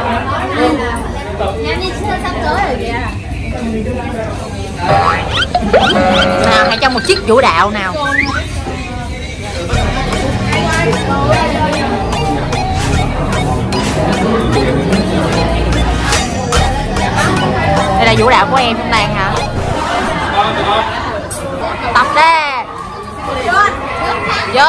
Nhanh đi, sắp tới rồi kìa. Nào, hãy cho một chiếc vũ đạo nào. Đây là vũ đạo của em Phương Lan hả? Tập đi. Vô.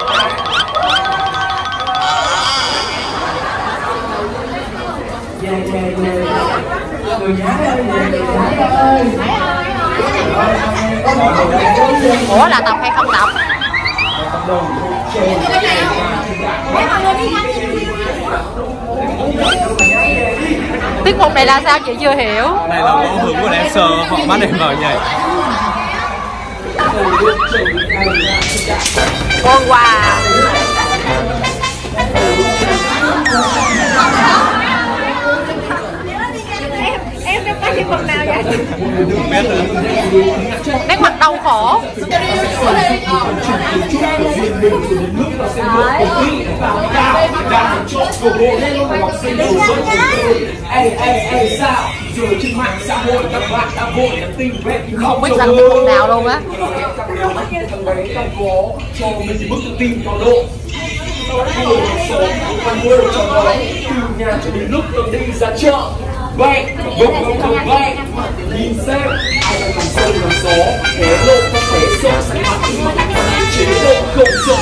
Ủa là tập hay không tập? Tiết mục này là sao chị chưa hiểu. Đây là mẫu hướng của dancer, họ bắt em vào nhảy. Ôi wow. Em đang có những phần nào vậy? Không biết nữa. Nét mặt đau khổ. Không biết rằng phần nào luôn á. Từ nhà cho đến lúc tôi đi ra chợ vậy, bông vậy, nhìn xem ai đang làm sâu làm gió, thế lộ không thể so sánh mặt chế độ không sợ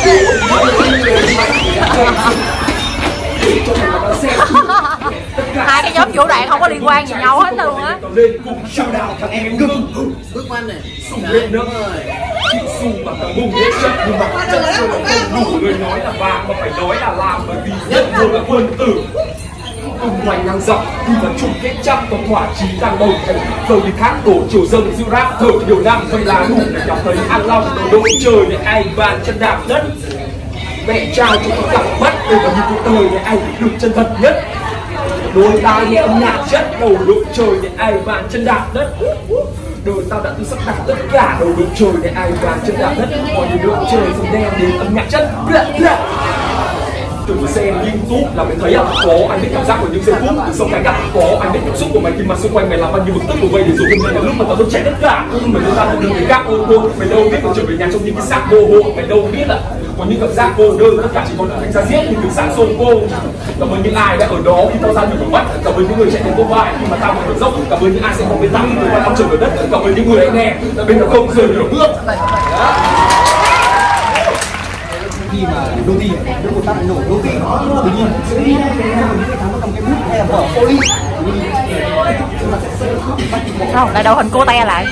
Hai cái nhóm vũ đoạn không có liên quan gì nhau hết luôn á. lên cùng chào đào thằng em ngừng bước quan này sùng lên nữa chị sùng mà thằng bùng hết chất nhưng mà chất không đủ người nói là vàng mà phải nói là làm bởi vì nhất vô là quân tử cùng hoành ngang dọc khi mà chung kết trăm tổng hỏa chí đang bầu thành giờ thì thác đổ chiều dâng dư rác thở nhiều năm vậy là đủ để cảm thấy an lòng đầu đội trời để ai bàn chân đạp đất mẹ trao cho tôi cặp mắt để mà như cuộc đời để ai được chân thật nhất đôi tai nghe âm nhạc chất đầu đội trời để ai bàn chân đạp đất đời tao đã tự sắp đặt tất cả đầu đội trời để ai bàn chân đạp đất mọi người đội trời dần đen đến âm nhạc chất từ xem YouTube là mày thấy à, có anh biết cảm giác của những giây phút từ sông cánh gắt, có anh biết cảm xúc của mày khi mà xung quanh mày làm bao nhiêu bực tức của vậy để rồi hôm nay là lúc mà tao muốn chạy tất cả mày đưa ra một đường gác ô tô mày đâu biết phải trở về nhà trong những cái xác vô hộ mày đâu biết là có những cảm giác cô đơn tất cả chỉ còn thành ra giết những cái xác xôn cô cảm ơn những ai đã ở đó khi tao ra đường bắt cảm ơn những người chạy đến vô vai khi mà tao còn ở dốc cảm ơn những ai sẽ không bên tao khi mà tao trở về đất cảm ơn những người anh nghe là bên nó không rời nửa bước khi mà đô thị nước của ta lại nổi đô thị tự nhiên những cái thắng trong cái bút hay là vở poli không lại đầu hình cô te lại.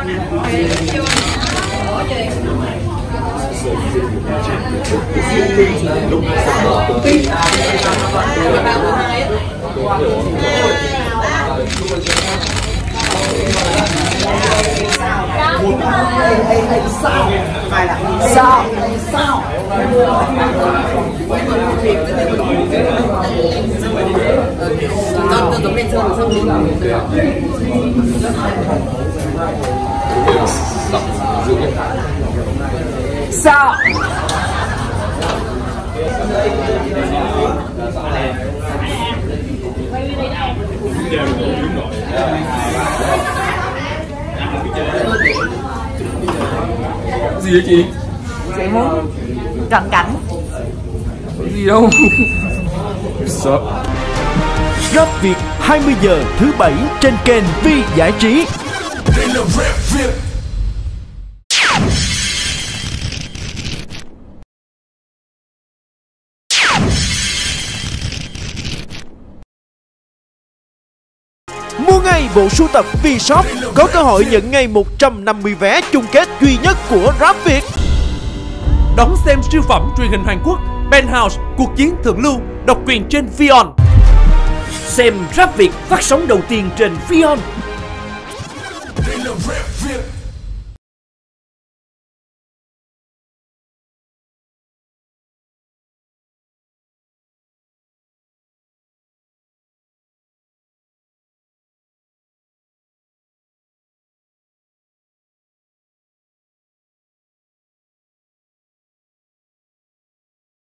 sao phải là sao sao gì vậy chị? Chị muốn cận cảnh. Gì đâu. Sợ. Rap Việt 20 giờ thứ Bảy trên kênh Vi Giải Trí. Đây là Rap Việt. Mua ngay bộ sưu tập V-Shop, có cơ hội nhận ngay 150 vé chung kết duy nhất của Rap Việt. Đón xem siêu phẩm truyền hình Hàn Quốc Penthouse Cuộc chiến thượng lưu độc quyền trên Vion. Xem Rap Việt phát sóng đầu tiên trên Vion.